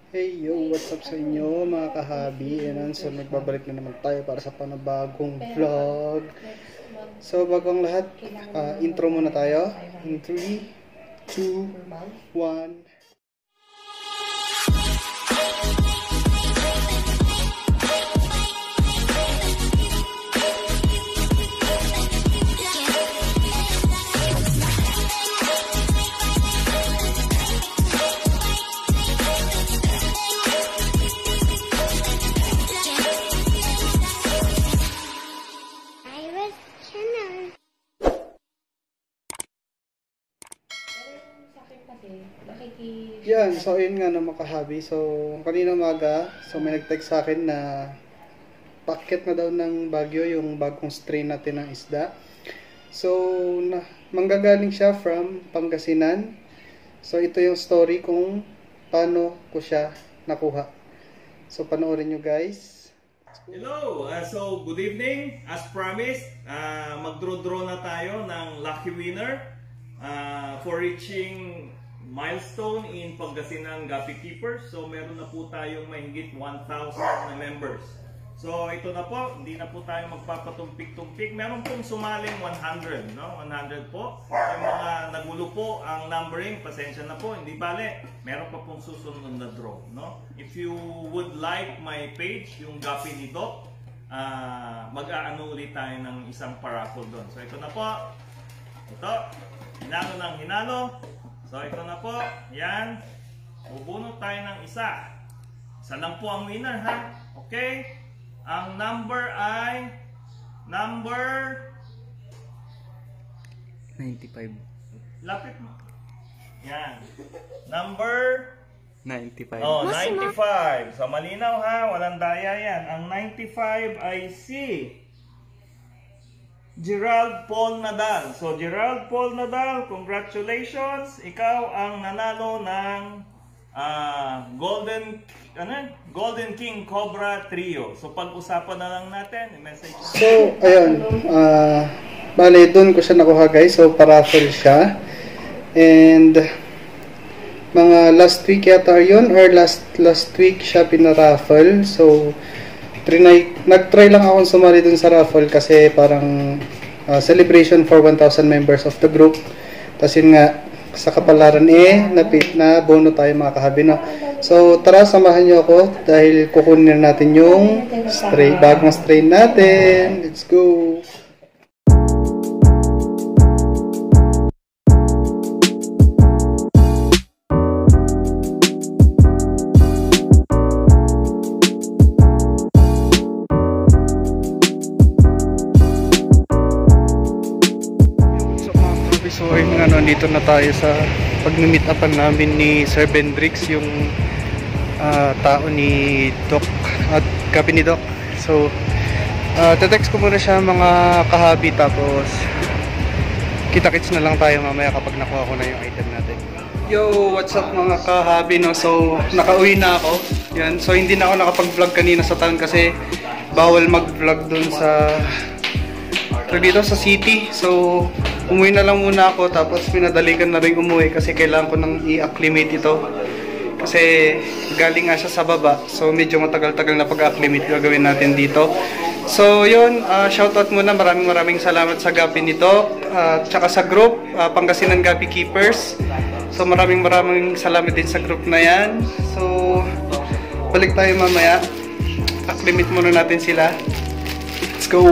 Hey yo, what's up sa inyo mga kahabi? And so nagbabalik na naman tayo para sa panibagong vlog. So bago ang lahat, intro muna tayo. In 3, 2, 1. Yan, so ayun nga na makahabi. So kanina umaga, so may nag-text sa akin na packet na daw ng Baguio yung bagong strain natin ng isda. So manggagaling siya from Pangasinan. So ito yung story kung paano ko siya nakuha. So panoorin nyo guys. Hello! So good evening. As promised, magdraw-draw na tayo ng lucky winner for reaching milestone in Pangasinan Gapi Keepers. So meron na po tayong mahigit 1,000 na members. So ito na po, hindi na po tayo magpapatumpik-tumpik. Meron pong sumaling 100, no? 100 po. Yung mga nagulo po ang numbering, pasensya na po, hindi bale. Meron pa pong susunod na draw, no? If you would like my page, yung Gapi ni Doc, mag-aano ulit tayo ng isang paraffle doon. So ito na po. Ito, hinalo ng hinalo. So ito na po, yan. Bubunot tayo ng isa. Isa lang po ang winner, ha? Okay? Ang number ay number 95. Lapit mo. Yan. Number 95. Oh, 95. So malinaw ha, walang daya yan. Ang 95 ay si Gerald Paul Nadal. So Gerald Paul Nadal, congratulations. Ikaw ang nanalo ng Golden King Cobra Trio. So pag-usapan na lang natin, i-message. So ayun, bale doon ko siya nakuha guys. So paraffle siya. And mga last week yata yun, or last week siya pinaraffle. So nag-try lang akong sumali dun sa raffle kasi parang celebration for 1,000 members of the group. Tapos yun nga, sa kapalaran na bono tayo mga kahabi, no? So tara, samahan nyo ako dahil kukunin natin yung bagong strain natin. Let's go! So ayun nga, nandito na tayo sa pag-meet upan namin ni Sir Bendrix, yung tao ni Doc at Gapi ni Doc. So text ko muna siya mga kahabi, tapos kita-kits na lang tayo mamaya kapag nakuha ko na yung item natin. Yo, what's up mga kahabi, no? So nakauwi na ako. Yan. So hindi na ako nakapag-vlog kanina sa town kasi bawal mag-vlog dun sa dito sa city. So umuwi na lang muna ako, tapos pinadalikan na rin umuwi kasi kailangan ko nang i-acclimate ito kasi galing nga siya sa baba, so medyo matagal-tagal na pag-acclimate gagawin natin dito. So yun, shoutout muna, maraming salamat sa Gapi nito at saka sa group Pangasinan Gapi Keepers. So maraming salamat din sa group na yan. So balik tayo mamaya, acclimate muna natin sila. Let's go!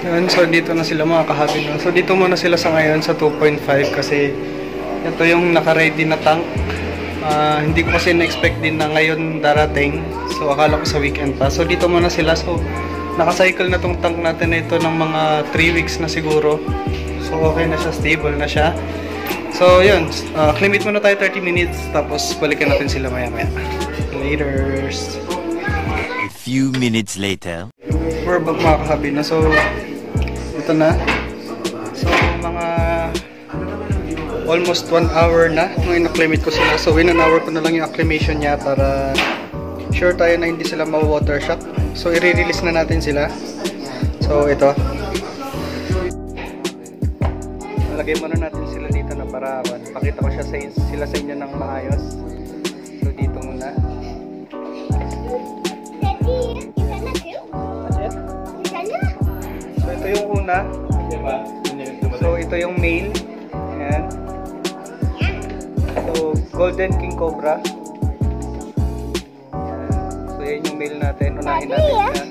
Yun, so dito na sila mga kahabi. No? So dito muna sila sa ngayon sa 2.5 kasi ito yung naka-ready na tank. Hindi ko kasi na-expect din na ngayon darating. So akala ko sa weekend pa. So dito muna sila. So naka-cycle na tong tank natin na ito ng mga 3 weeks na siguro. So okay na siya, stable na siya. So yun, limit muna tayo 30 minutes. Tapos balikan natin sila maya maya. Laters. A few minutes later. We're back mga kahabi na. So ito na. So mga almost 1 hour na nung in-acclimate ko sila. So in an hour ko na lang yung acclimation niya para sure tayo na hindi sila ma-water shock. So i-release na natin sila. So ito. Lagay muna natin sila dito na para pakita ko sila sa inyo ng maayos. So dito muna. So ito yung una. So ito yung male. Ayan. So golden king cobra. Ayan. So yan yung male natin. Unahin natin yan.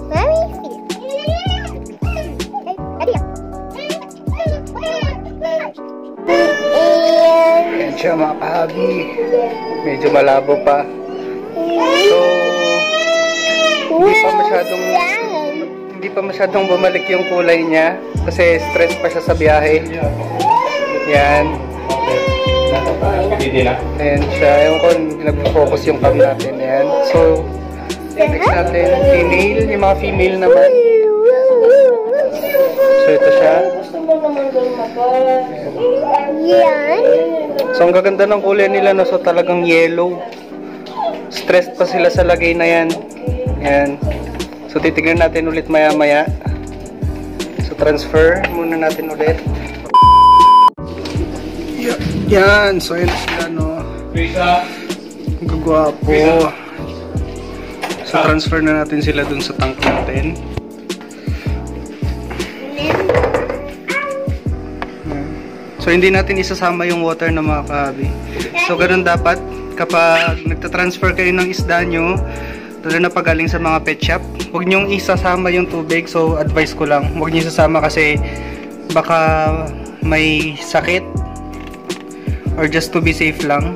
Ayan siya mga kahabi. Medyo malabo pa. So hindi pa masyadong bumalik yung kulay niya kasi stress pa siya sa biyahe. Yan. Ayan siya. Ewan ko, nag-focus yung cam natin. Ayan. So, next natin, female. Yung mga female naman. So, ito siya. Ayan. So, ang gaganda ng kulay nila, no? So, talagang yellow. Stressed pa sila sa lagay na yan. Ayan. So, titignan natin ulit maya-maya. So, transfer muna natin ulit. Yan. So, yun sila, no? Gagwapo. So, transfer na natin sila dun sa tank natin. So, hindi natin isasama yung water na mga kahabi. So, ganun dapat. Kapag nagtatransfer kayo ng isda nyo, lalo na pag galing sa mga pet shop, huwag nyong isasama yung tubig. So, advice ko lang, huwag nyo isasama kasi baka may sakit or just to be safe lang.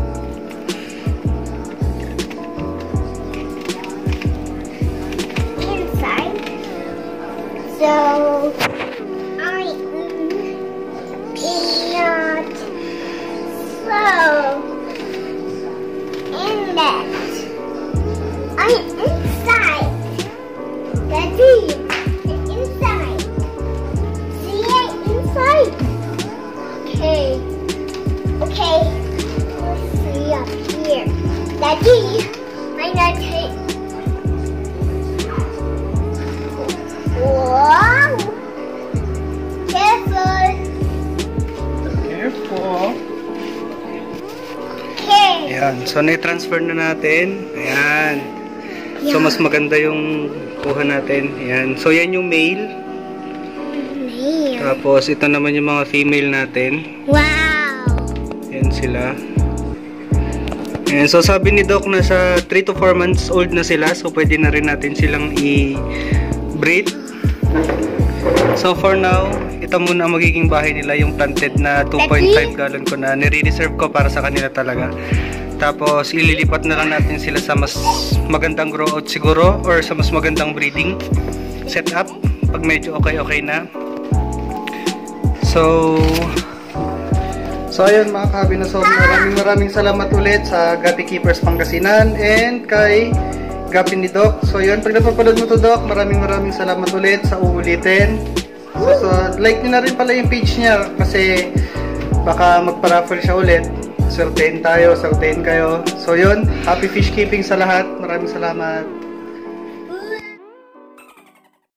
Inside. So, I peanut. So, in that. I'm inside. Daddy, it's inside. See it inside. Okay. Okay. Let's see up here. Daddy, I'm not take. Wow. Careful. Careful. Okay. Ayan. So, na-transfer na natin. Ayan. So, mas maganda yung kuha natin. Ayan. So, yan yung male. Tapos, ito naman yung mga female natin. Wow. Ayan sila. Ayan. So, sabi ni Doc na sa 3 to 4 months old na sila. So, pwede na rin natin silang i-breed. So, for now, ito muna ang magiging bahay nila. Yung planted na 2.5 gallon ko na nire-reserve ko para sa kanila talaga. Tapos, ililipat na lang natin sila sa mas magandang grow out siguro or sa mas magandang breeding setup pag medyo okay na. So ayun mga kahabi na. So, maraming salamat ulit sa Gabi Keepers Pangasinan and kay Gabi ni Doc. So, yun. Pag napapanood mo to, Doc, maraming salamat ulit sa uulitin. So, like nyo na rin pala yung page niya kasi baka magpa-raffle siya ulit. Certain tayo, certain kayo. So yun, happy fish keeping sa lahat. Maraming salamat.